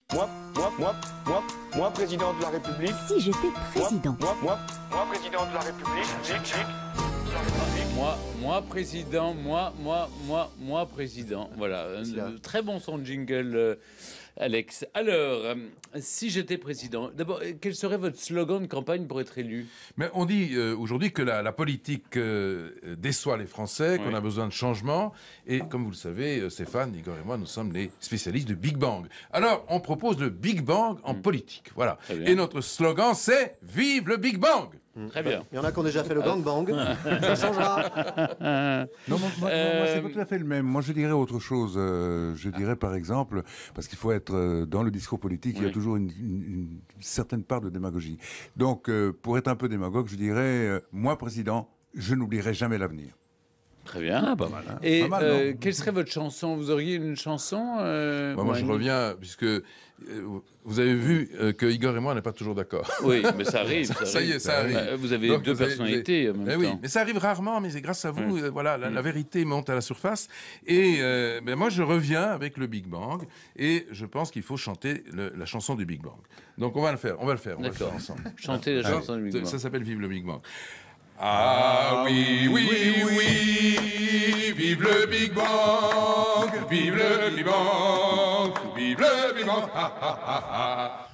Moi, président de la République. Si j'étais président. Moi, président de la République. Moi, président. Voilà, un très bon son de jingle, Alex. Alors, si j'étais président, d'abord, quel serait votre slogan de campagne pour être élu? Mais on dit aujourd'hui que la politique déçoit les Français, qu'on a besoin de changement. Et comme vous le savez, Stéphane, Igor et moi, nous sommes les spécialistes du Big Bang. Alors, on propose le Big Bang en politique. Voilà. Et notre slogan, c'est « Vive le Big Bang !» Très bien. Il y en a qui ont déjà fait le gangbang. Ça changera. Non, moi c'est pas tout à fait le même. Moi, je dirais autre chose. Je dirais, par exemple, parce qu'il faut être dans le discours politique, il y a toujours une certaine part de démagogie. Donc, pour être un peu démagogue, je dirais, moi, président, je n'oublierai jamais l'avenir. Très bien. Pas mal, hein. Et pas mal, quelle serait votre chanson? Vous auriez une chanson Moi, je reviens, puisque vous avez vu que Igor et moi, on n'est pas toujours d'accord. Oui, mais ça arrive. Ça y est, ça arrive. Vous avez Donc, deux personnalités en même temps. Oui, mais ça arrive rarement, mais c'est grâce à vous, voilà, la vérité monte à la surface. Et moi, je reviens avec le Big Bang, et je pense qu'il faut chanter la chanson du Big Bang. Donc, on va le faire ensemble. Chanter la chanson du Big Bang. Ça s'appelle Vive le Big Bang. Ah oui, oui, oui, vive le Big Bang, vive le Big Bang, vive le Big Bang, ha ha ha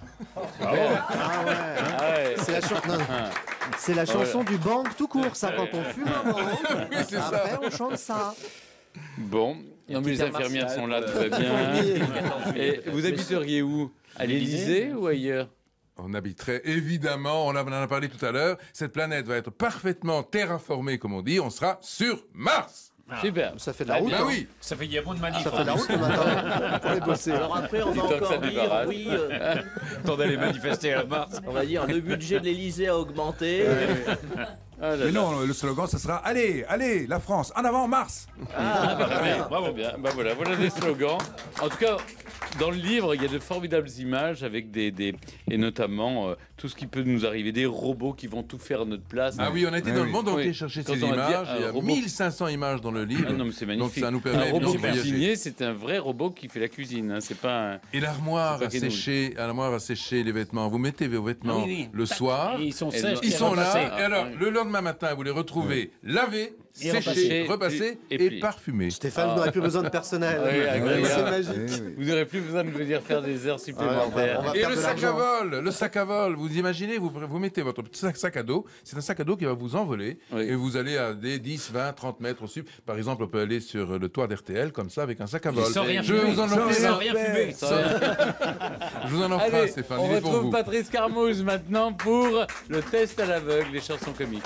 ha. C'est la chanson du bang tout court, ça, quand on fume un bang. Oui, c'est Après, ça. on chante ça. Bon, non, mais les infirmières sont là, très bien. Et vous habiteriez où? À l'Élysée ou ailleurs? On habiterait évidemment, on en a parlé tout à l'heure, cette planète va être parfaitement terraformée, comme on dit, on sera sur Mars. Super. Ça fait de la route. Ben oui. Ça fait, il y a moins de manifs. Ça fait de la route le matin pour les bosser. Alors après, on va Tant que ça encore dire, débarrasse. oui, Tant d'aller manifester à Mars. on va dire, le budget de l'Élysée a augmenté. Ah là Mais là. non, le slogan, ce sera « Allez, allez, la France, en avant, Mars !» Très bien, bravo. Bien. Bah voilà des slogans. En tout cas, dans le livre, il y a de formidables images avec et notamment tout ce qui peut nous arriver, des robots qui vont tout faire à notre place. Ah oui, on a été dans le monde entier Oui. chercher Quand ces on a dit images, il y a robot- 1500 images dans le livre. Ah non, mais c'est magnifique. Donc ça nous permet un robot de voyager. cuisinier, c'est un vrai robot qui fait la cuisine. Hein. C'est pas un... Et l'armoire C'est à pas Kenouille. sécher les vêtements. Vous mettez vos vêtements le soir. Et ils sont Et sèches. Ils sont là, repassés. et alors, le lendemain matin, vous les retrouvez lavés, Et séchés, repassés, repassés et et pliés. parfumés. Stéphane, vous n'aurez plus besoin de personnel. Oui, agréable. C'est magique. Eh oui. Vous n'aurez plus besoin de venir faire des heures supplémentaires. on va Et perdre le de sac à l'argent. vol, le sac à vol, vous imaginez, vous mettez votre petit sac à dos, c'est un sac à dos qui va vous envoler, Oui. et vous allez à des 10, 20, 30 mètres au-dessus. Par exemple, on peut aller sur le toit d'RTL, comme ça, avec un sac à vol. Sans rien Je fumer. vous en Sans offre rien fumer. Je vous en offre un, Allez, Stéphane, on il est pour retrouve vous. Patrice Carmouze maintenant pour le test à l'aveugle, les chansons comiques.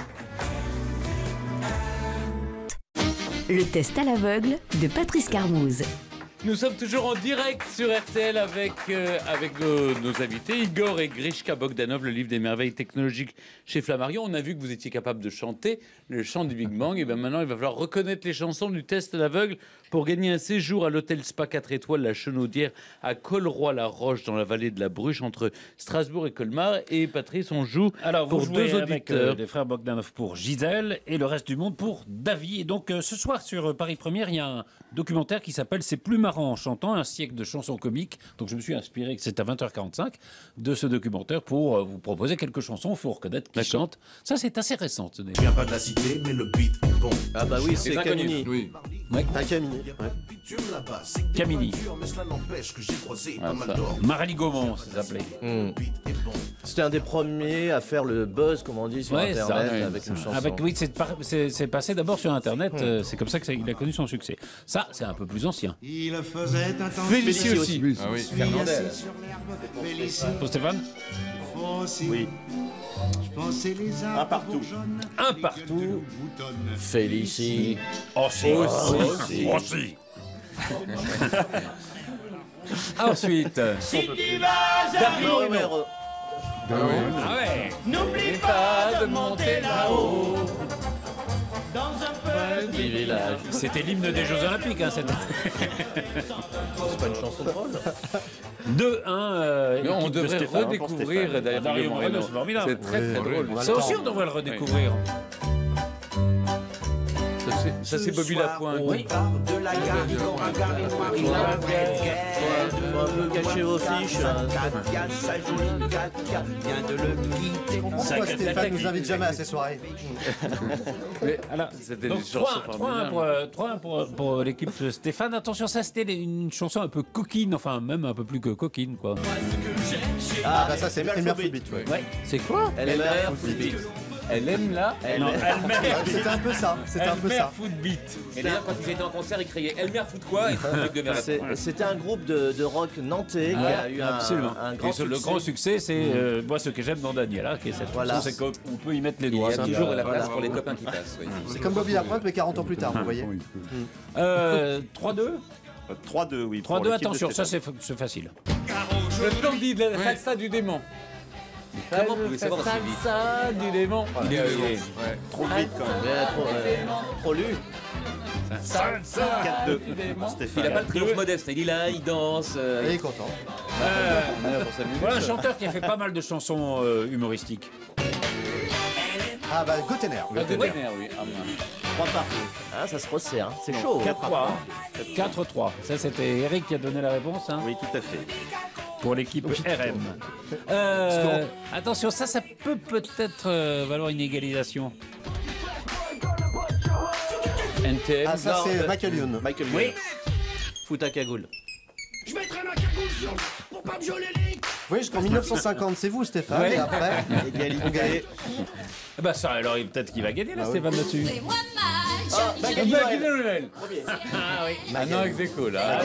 Le test à l'aveugle de Patrice Carmouze. Nous sommes toujours en direct sur RTL avec nos invités, Igor et Grishka Bogdanov, le livre des merveilles technologiques chez Flammarion. On a vu que vous étiez capable de chanter le chant du Big Bang. Et bien maintenant, il va falloir reconnaître les chansons du test à l'aveugle pour gagner un séjour à l'hôtel Spa 4 étoiles La Chenaudière à Colroy-la-Roche dans la vallée de la Bruche entre Strasbourg et Colmar. Et Patrice, on joue Alors, vous pour jouez deux avec auditeurs. les frères Bogdanov pour Gisèle et le reste du monde pour Davy. Et donc, ce soir sur Paris Première, il y a un documentaire qui s'appelle C'est plus marrant en chantant, un siècle de chansons comiques. Donc, je me suis inspiré, que c'est à 20h45, de ce documentaire pour vous proposer quelques chansons. Il faut reconnaître qui chante. Ça, c'est assez récent. Ce Je viens pas de la cité, mais le beat est bon. Ah bah oui, c'est Les inconnus. Camini. Oui. Un Camini. Ouais. Bitume là-bas, c'est Camini. dur, mais cela n'empêche que j'ai croisé Ah, pas mal ça. d'or. Marélie Gaumont, ça s'appelait. Le beat est bon. C'était un des premiers à faire le buzz, comme on dit, sur Ouais, ça, Internet ouais, avec une chanson. Avec, oui, c'est passé d'abord sur Internet. C'est comme ça qu'il a connu son succès. Ça, c'est un peu plus ancien. Il faisait un temps Félicie aussi. Oui, Ah oui. Fernandel sur l'herbe, Félicie, Pour Stéphane aussi. Oui. Je pensais les arbres Un partout. bourgeonnent, Un les partout. gueules de boutonnes. Félicie. Aussi. Aussi. Ensuite. Dario Romero. Ah ouais. N'oublie pas de monter là-haut. Dans un petit village. C'était l'hymne des Jeux Olympiques, hein, cette... C'est pas une chanson drôle. 2-1. Mais on équipe de devrait Stéphane. redécouvrir Dario Dario Moreno, Moreno. c'est formidable. C'est très très drôle. Ça aussi, on devrait le redécouvrir. Ça, c'est Bobby Lapointe. Oui. De la gare, Igor Agar et Marie-Laure. Faut un peu cacher vos fiches. Katia, sa jolie Katia, vient de le quitter. Pourquoi Stéphane nous invite jamais à ces soirées? Mais, Alors, c'était donc des chansons 3-1 pour l'équipe de Stéphane. Attention, ça c'était une chanson un peu coquine, enfin même un peu plus que coquine quoi. Ah bah ça c'est Elmer Footbeat. Ouais. C'est quoi? LMR, Footbeat. Elle aime là. Non, Elmer. C'était un peu ça. C'était un peu ça. Footbeat. Et d'ailleurs, quand ils étaient en concert, ils criaient Elmer fout quoi et un truc de merde. C'était un groupe de rock nantais qui a eu un grand succès. Le grand succès, c'est moi ce que j'aime dans Daniela, qui est cette chanson, c'est qu'on peut y mettre les doigts. Il y a toujours la place pour les copains qui passent. Oui. C'est comme Bobby Lapointe mais 40 ans plus tard, vous voyez. 3-2 3-2, oui. 3-2, attention, ça c'est facile. Le Candide, la salsa du démon. Comment pouvez-vous savoir aussi vite? Salsa du démon. Il est Trop vite quand même. Trop lu. Salsa 4-2. Il n'a pas le triomphe modeste, il est là, il danse. Il est content. Voilà un chanteur qui a fait pas mal de chansons humoristiques. Ah bah Gottener. Oui. 3 partout. Ah, ça se resserre. C'est chaud. 4-3. 4-3. Ça, c'était Eric qui a donné la réponse. Hein, Oui, tout à fait. pour l'équipe RM. Attention, ça peut peut-être valoir une égalisation. NTM. Ah ça c'est Michael Youn. Michael Youn. Oui. Fout ta cagoule. Je mettrai ma cagoule sur pour pas me violer les... Vous voyez jusqu'en 1950, c'est vous Stéphane. Ouais. Et après, Égalité. Bah ça, alors peut-être qu'il va gagner là, Stéphane là-dessus. Ah, Baggy Noël. Ah oui. Ah non, ex aequo, là.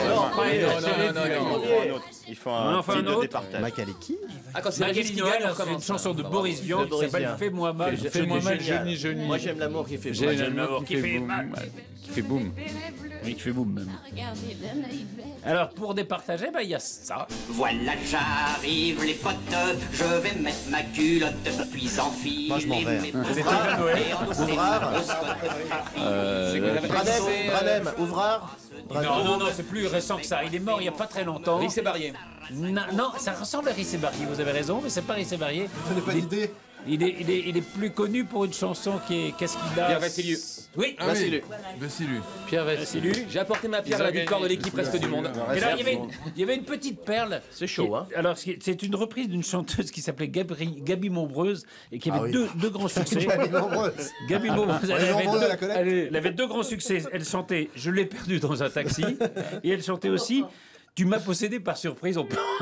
Il faut un petit de départage. Michael et qui? Ah, quand c'est Régis qui gagne, on c'est une recommence. chanson de Boris Vian qui s'appelle Fais-moi mal. Fais-moi mal, Génial. Johnny. Moi j'aime l'amour qui fait J'ai mal. l'amour qui fait mal. boum. Qui fait boum. Oui, qui fait boum même. Alors pour départager, bah il y a ça. Voilà, j'arrive les potes, je vais mettre ma culotte, puis enfiler Moi, je m'en vais, hein. mes Ouvrard. Branem, Ouvrard. Non, c'est plus récent que ça. Il est mort il n'y a pas très longtemps. Rissé Barrier. Non, ça ressemble à Rissé Barrier, vous avez raison, mais c'est pas Rissé Barrier. Je n'ai pas d'idée. Il est plus connu pour une chanson qui est Qu'est-ce qu'il a Pierre Vassiliou. Oui, Ah oui, Vassiliou. Pierre Vassiliou. J'ai apporté ma pierre à la victoire de l'équipe presque du monde. Et là, il y avait une petite perle. C'est chaud, hein. Alors, c'est une reprise d'une chanteuse qui s'appelait Gaby Mombreuse et qui avait deux grands succès. Gaby Mombreuse. Elle avait deux grands succès. Elle chantait Je l'ai perdu dans un taxi et elle chantait aussi Tu m'as possédé par surprise.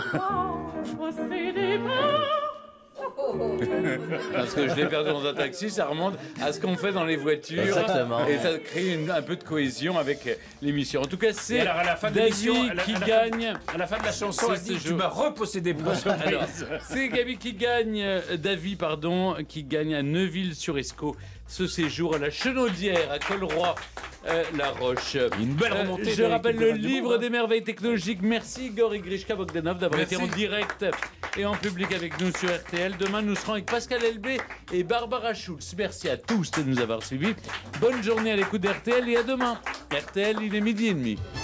Parce que je l'ai perdu dans un taxi, ça remonte à ce qu'on fait dans les voitures. Exactement. Et ça crée un peu de cohésion avec l'émission. En tout cas, c'est Davy qui gagne. À la fin de la chanson, elle dit Tu m'as repossédé pour surprise. C'est Gaby qui gagne, Davy, pardon, qui gagne à Neuville-sur-Escaut ce séjour à la Chenaudière, à Colroy. La Roche. Une belle remontée. Je rappelle le livre des merveilles technologiques. Merci Igor et Grishka Bogdanov d'avoir été en direct et en public avec nous sur RTL. Demain, nous serons avec Pascal Elbé et Barbara Schulz. Merci à tous de nous avoir suivis. Bonne journée à l'écoute d'RTL et à demain. RTL, il est 12h30.